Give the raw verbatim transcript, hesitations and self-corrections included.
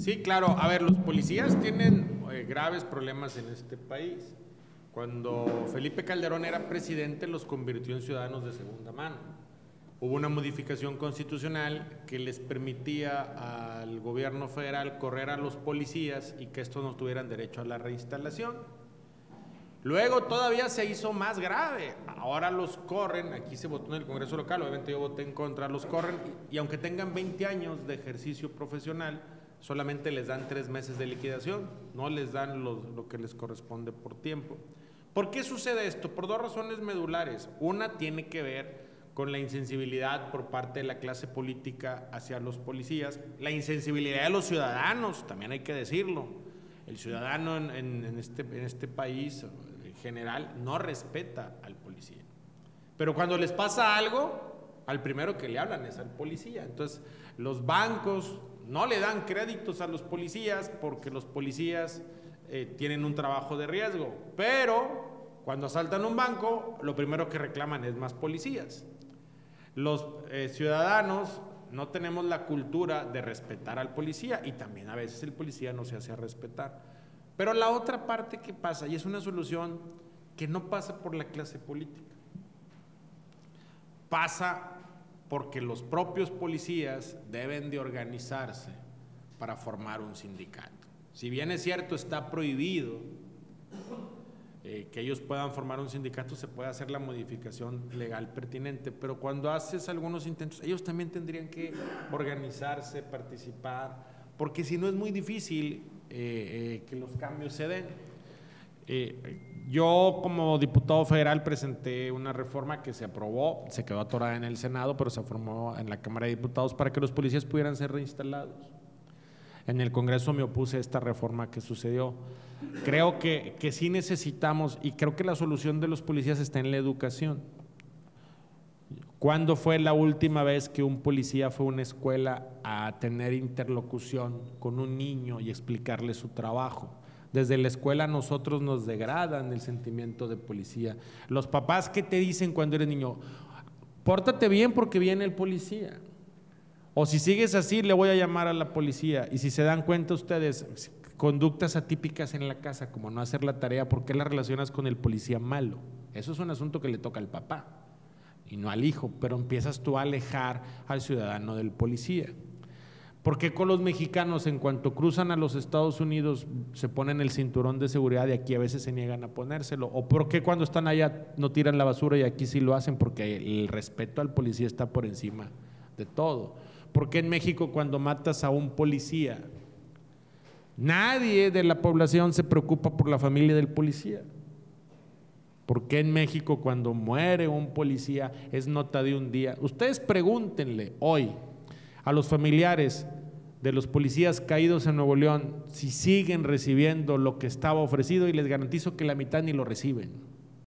Sí, claro. A ver, los policías tienen eh, graves problemas en este país. Cuando Felipe Calderón era presidente, los convirtió en ciudadanos de segunda mano. Hubo una modificación constitucional que les permitía al gobierno federal correr a los policías y que estos no tuvieran derecho a la reinstalación. Luego todavía se hizo más grave. Ahora los corren, aquí se votó en el Congreso local, obviamente yo voté en contra, los corren y, y aunque tengan veinte años de ejercicio profesional, solamente les dan tres meses de liquidación, no les dan lo, lo que les corresponde por tiempo. ¿Por qué sucede esto? Por dos razones medulares. Una tiene que ver con la insensibilidad por parte de la clase política hacia los policías, la insensibilidad de los ciudadanos, también hay que decirlo. El ciudadano en, en, en, este, en este país en general no respeta al policía. Pero cuando les pasa algo, al primero que le hablan es al policía. Entonces, los bancos no le dan créditos a los policías porque los policías eh, tienen un trabajo de riesgo, pero cuando asaltan un banco, lo primero que reclaman es más policías. Los eh, ciudadanos no tenemos la cultura de respetar al policía y también a veces el policía no se hace respetar. Pero la otra parte que pasa, y es una solución que no pasa por la clase política, pasa porque los propios policías deben de organizarse para formar un sindicato. Si bien es cierto, está prohibido eh, que ellos puedan formar un sindicato, se puede hacer la modificación legal pertinente, pero cuando haces algunos intentos, ellos también tendrían que organizarse, participar, porque si no es muy difícil eh, eh, que los cambios se den. Eh, yo como diputado federal presenté una reforma que se aprobó, se quedó atorada en el Senado, pero se formó en la Cámara de Diputados para que los policías pudieran ser reinstalados. En el Congreso me opuse a esta reforma que sucedió. Creo que, que sí necesitamos, y creo que la solución de los policías está en la educación. ¿Cuándo fue la última vez que un policía fue a una escuela a tener interlocución con un niño y explicarle su trabajo? Desde la escuela a nosotros nos degradan el sentimiento de policía. Los papás, ¿qué te dicen cuando eres niño? Pórtate bien porque viene el policía. O si sigues así, le voy a llamar a la policía. Y si se dan cuenta ustedes, conductas atípicas en la casa, como no hacer la tarea, ¿por qué la relacionas con el policía malo? Eso es un asunto que le toca al papá y no al hijo, pero empiezas tú a alejar al ciudadano del policía. ¿Por qué con los mexicanos en cuanto cruzan a los Estados Unidos se ponen el cinturón de seguridad y aquí a veces se niegan a ponérselo? ¿O por qué cuando están allá no tiran la basura y aquí sí lo hacen? Porque el respeto al policía está por encima de todo. ¿Por qué en México cuando matas a un policía nadie de la población se preocupa por la familia del policía? ¿Por qué en México cuando muere un policía es nota de un día? Ustedes pregúntenle hoy a los familiares de los policías caídos en Nuevo León si siguen recibiendo lo que estaba ofrecido y les garantizo que la mitad ni lo reciben.